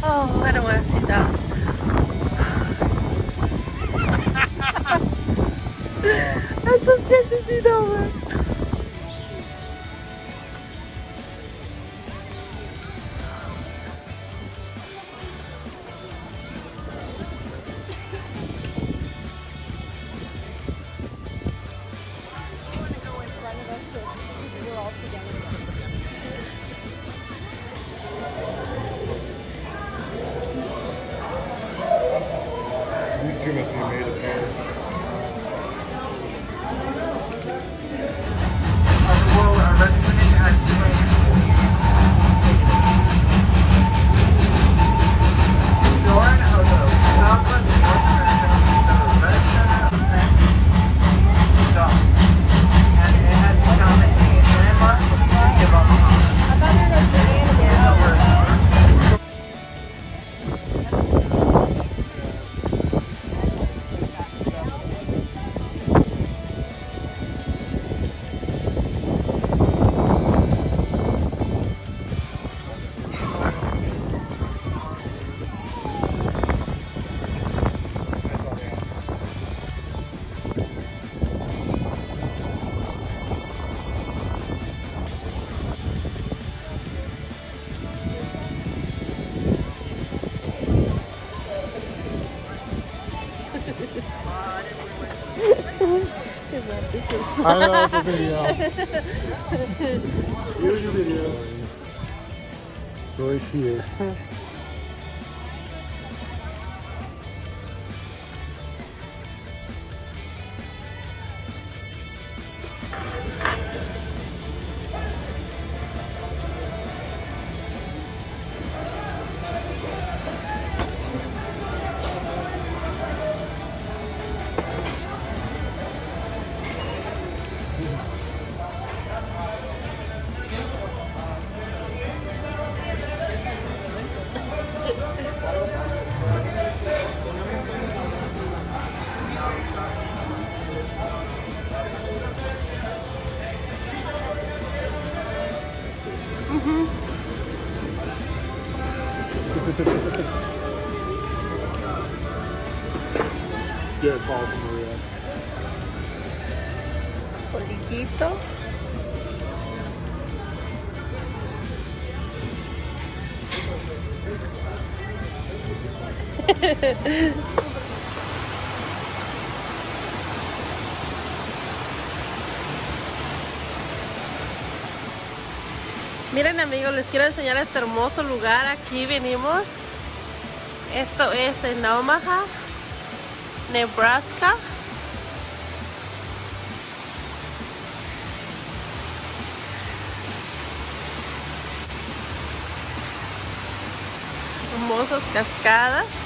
Oh, I don't want to sit down. I'm so scared to sit down. These two must be made of hair. I know the video. Here's your video. Right here. Get a call from Maria. Poliquito. Miren amigos, les quiero enseñar este hermoso lugar. Aquí venimos. Esto es en Omaha, Nebraska. Hermosas cascadas.